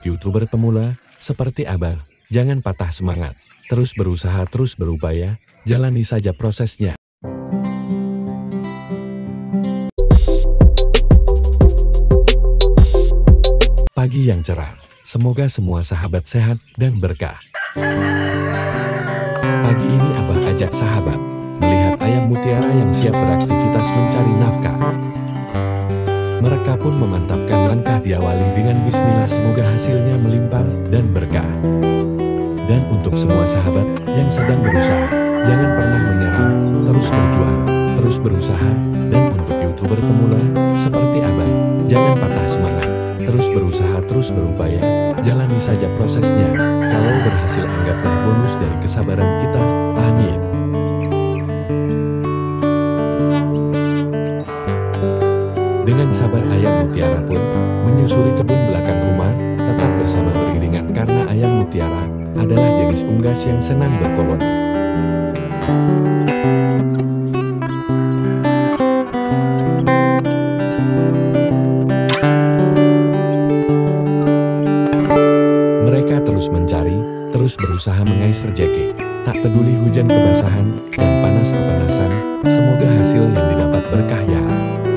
YouTuber pemula seperti Abang, jangan patah semangat. Terus berusaha, terus berupaya, jalani saja prosesnya. Pagi yang cerah, semoga semua sahabat sehat dan berkah. Pagi ini Abah ajak sahabat melihat ayam mutiara yang siap beraktivitas mencari nafkah. Mereka pun memantapkan langkah, diawali dengan bismillah, semoga hasilnya melimpah dan berkah. Dan untuk semua sahabat yang sedang berusaha, jangan pernah menyerah, terus berjuang, terus berusaha. Dan untuk YouTuber pemula seperti Abang, jangan patah semangat, terus berusaha, terus berupaya, jalani saja prosesnya. Kalau berhasil, anggaplah bonus dari kesabaran kita. Amin. Dengan sabar ayam mutiara pun menyusuri kebun belakang rumah, tetap bersama beriringan karena ayam mutiara adalah jenis unggas yang senang berkoloni. Mereka terus mencari, terus berusaha mengais rejeki, tak peduli hujan kebasahan dan panas kepanasan, semoga hasil yang didapat berkah ya.